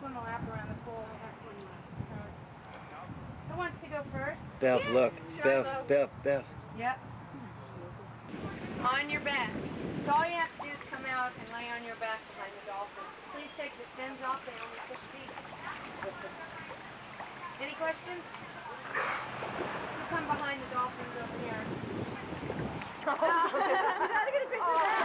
swim a lap around the pool. Who wants to go first? Beth, look. Beth. Yep. On your back. So all you have to do is come out and lay on your back behind the dolphin. Please take the fins off. They only 6 feet. Any questions? You come behind the dolphins over here. You gotta get a picture of that.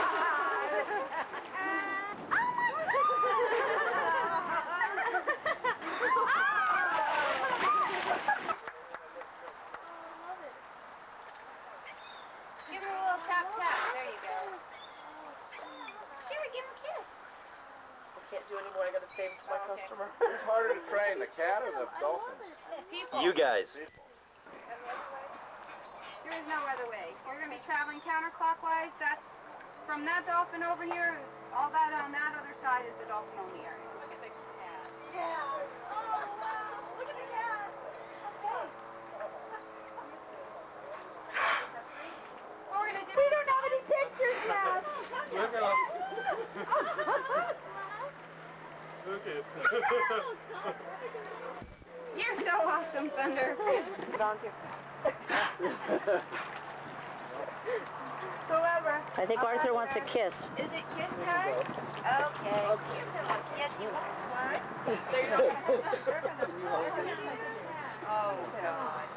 Give her a little tap tap. There you go. Sherry, give him a kiss. I can't do any more. I gotta save it to my customer. Who's harder to train, the cat or the dolphins? People. You guys. There is no other way. You're going to be traveling counterclockwise. That's from that dolphin over here. All that on that other side is the dolphin only area. Look at the cat. Yeah. Oh, wow. Look at the cat. Okay. What we're going to do... We don't have any pictures yet. Look at Look at You're so awesome, Thunder. Volunteer. Whoever. I think Arthur wants a kiss. Is it kiss time? Okay. Give him a kiss. You want to slide? Oh, God.